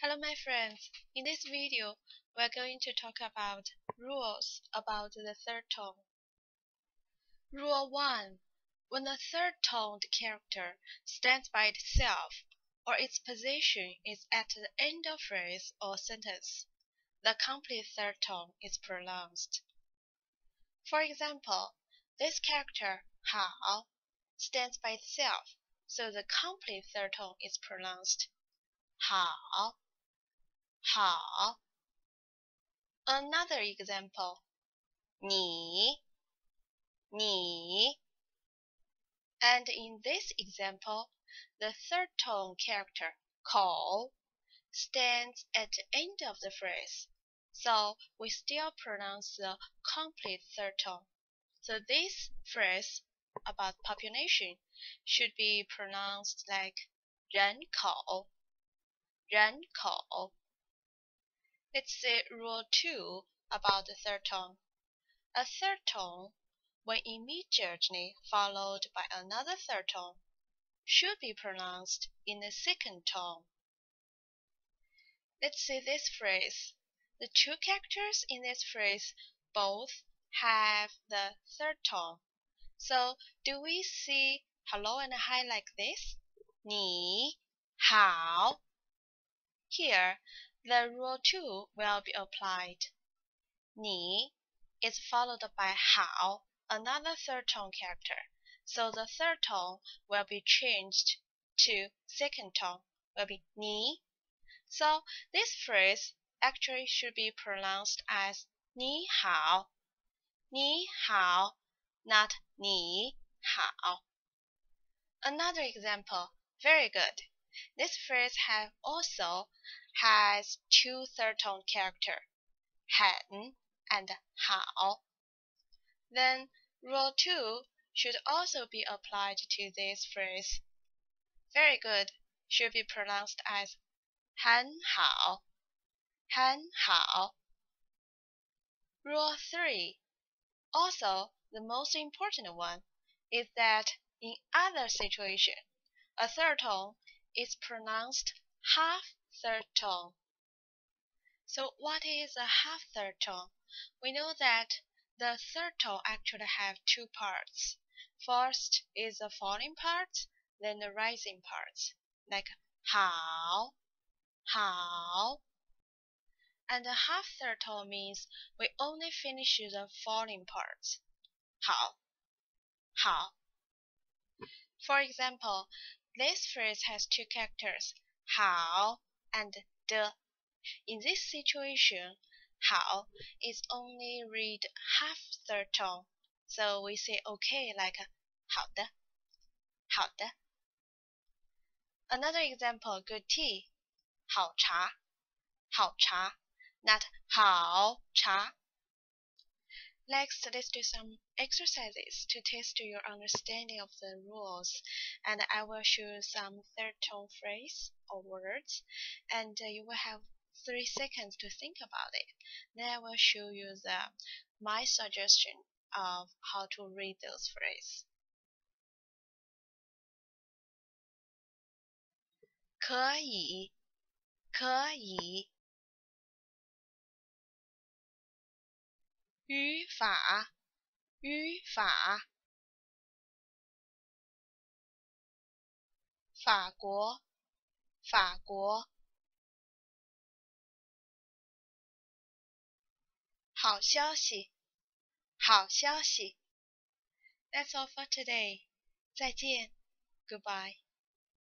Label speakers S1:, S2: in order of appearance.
S1: Hello my friends, in this video we're going to talk about rules about the third tone. Rule 1. When a third-toned character stands by itself or its position is at the end of phrase or sentence, the complete third tone is pronounced. For example, this character 好 stands by itself, so the complete third tone is pronounced 好 好. Another example, 你 and in this example, the third tone character 口 stands at the end of the phrase, so we still pronounce the complete third tone. So this phrase about population should be pronounced like 人口 Let's see rule 2 about the third tone. A third tone, when immediately followed by another third tone, should be pronounced in the second tone. Let's see this phrase. The two characters in this phrase both have the third tone. So do we see hello and hi like this? 你好. Here, the rule 2 will be applied. 你 is followed by 好, another third tone character. So the third tone will be changed to second tone, will be 你. So this phrase actually should be pronounced as 你好, not 你好. Another example, very good. This phrase also has two third tone characters, 很 and 好. Then rule 2 should also be applied to this phrase. Very good, should be pronounced as 很好. Rule 3, also the most important one, is that in other situations, a third tone is pronounced half third tone. So what is a half third tone? We know that the third tone actually have two parts. First is the falling part, then the rising part, like 好. And the half third tone means we only finish the falling parts. 好. For example, this phrase has two characters, 好 and 的. In this situation, 好 is only read half third tone, so we say okay like 好的. Another example, good tea, 好茶, not 好茶. Next, let's do some exercises to test your understanding of the rules, and I will show some third tone phrase or words, and you will have 3 seconds to think about it. Then I will show you my suggestion of how to read those phrases. 可以 语法 法国 好消息 That's all for today. 再见 Goodbye.